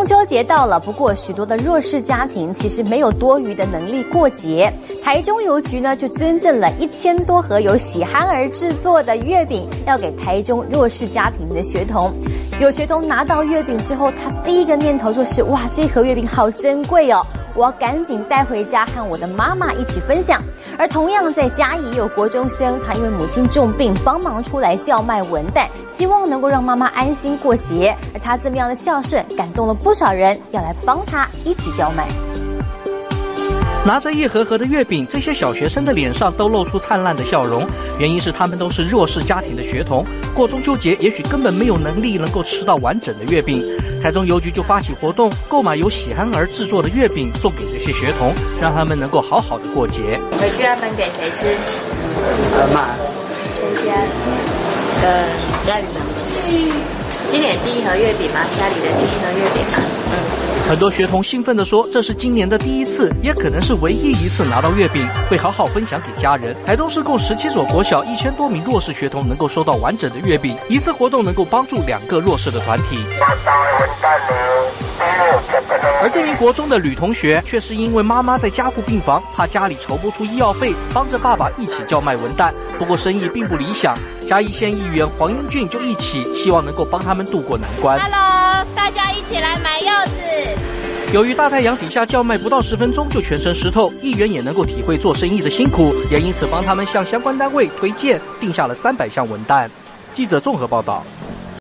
中秋节到了，不过许多的弱势家庭其实没有多余的能力过节。台中邮局呢就捐赠了1000多盒由喜憨儿制作的月饼，要给台中弱势家庭的学童。有学童拿到月饼之后，他第一个念头就是：哇，这盒月饼好珍贵哦，我要赶紧带回家和我的妈妈一起分享。而同样在嘉义也有国中生，他因为母亲重病，帮忙出来叫卖文旦，希望能够让妈妈安心过节。而他这么样的孝顺，感动了不少人，要来帮他一起叫卖。 拿着一盒盒的月饼，这些小学生的脸上都露出灿烂的笑容。原因是他们都是弱势家庭的学童，过中秋节也许根本没有能力能够吃到完整的月饼。台中邮局就发起活动，购买由喜憨儿制作的月饼送给这些学童，让他们能够好好的过节。 回去要分给谁吃？ 妈， 全家， 家里人。 今年第一盒月饼吗？家里的第一盒月饼吗？ 很多学童兴奋地说，这是今年的第一次，也可能是唯一一次拿到月饼，会好好分享给家人。台东市共17所国小1000多名弱势学童能够收到完整的月饼，一次活动能够帮助2个弱势的团体。而这名国中的吕同学却是因为妈妈在家护病房，怕家里筹不出医药费，帮着爸爸一起叫卖文旦，不过生意并不理想。嘉义县议员黄英俊就一起希望能够帮他们渡过难关。 Hello， 大家一起来买柚子。 由于大太阳底下叫卖不到10分钟就全身湿透，议员也能够体会做生意的辛苦，也因此帮他们向相关单位推荐，定下了300箱文旦。记者综合报道。